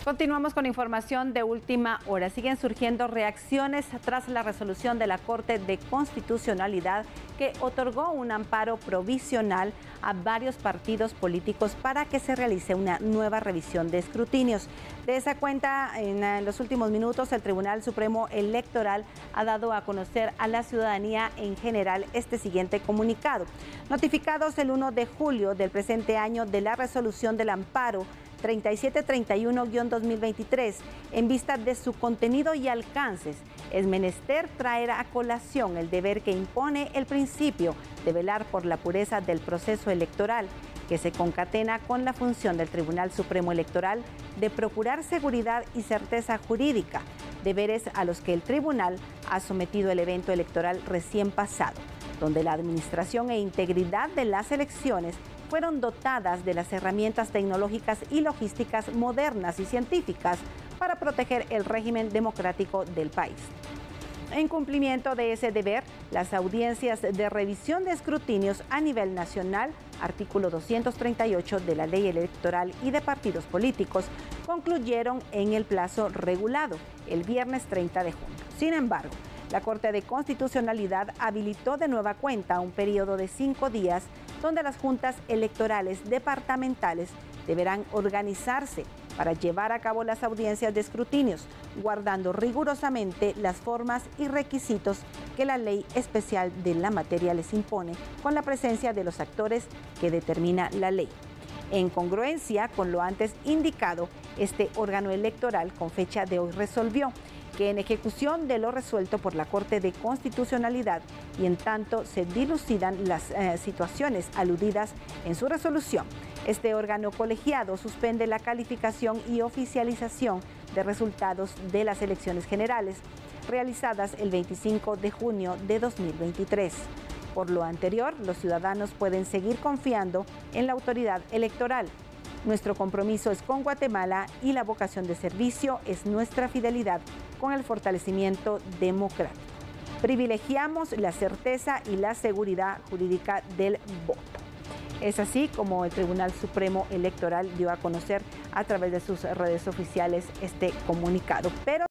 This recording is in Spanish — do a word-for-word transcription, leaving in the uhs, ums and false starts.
Continuamos con información de última hora. Siguen surgiendo reacciones tras la resolución de la Corte de Constitucionalidad que otorgó un amparo provisional a varios partidos políticos para que se realice una nueva revisión de escrutinios. De esa cuenta, en los últimos minutos, el Tribunal Supremo Electoral ha dado a conocer a la ciudadanía en general este siguiente comunicado. Notificados el primero de julio del presente año de la resolución del amparo treinta y siete treinta y uno guión dos mil veintitrés, en vista de su contenido y alcances, es menester traer a colación el deber que impone el principio de velar por la pureza del proceso electoral, que se concatena con la función del Tribunal Supremo Electoral de procurar seguridad y certeza jurídica, deberes a los que el tribunal ha sometido el evento electoral recién pasado, donde la administración e integridad de las elecciones fueron dotadas de las herramientas tecnológicas y logísticas modernas y científicas para proteger el régimen democrático del país. En cumplimiento de ese deber, las audiencias de revisión de escrutinios a nivel nacional, artículo doscientos treinta y ocho de la Ley Electoral y de Partidos Políticos, concluyeron en el plazo regulado, el viernes treinta de junio. Sin embargo, la Corte de Constitucionalidad habilitó de nueva cuenta un periodo de cinco días donde las juntas electorales departamentales deberán organizarse para llevar a cabo las audiencias de escrutinios, guardando rigurosamente las formas y requisitos que la ley especial de la materia les impone, con la presencia de los actores que determina la ley. En congruencia con lo antes indicado, este órgano electoral con fecha de hoy resolvió que en ejecución de lo resuelto por la Corte de Constitucionalidad y en tanto se dilucidan las eh, situaciones aludidas en su resolución, este órgano colegiado suspende la calificación y oficialización de resultados de las elecciones generales realizadas el veinticinco de junio de dos mil veintitrés. Por lo anterior, los ciudadanos pueden seguir confiando en la autoridad electoral. Nuestro compromiso es con Guatemala y la vocación de servicio es nuestra fidelidad con el fortalecimiento democrático. Privilegiamos la certeza y la seguridad jurídica del voto. Es así como el Tribunal Supremo Electoral dio a conocer a través de sus redes oficiales este comunicado. Pero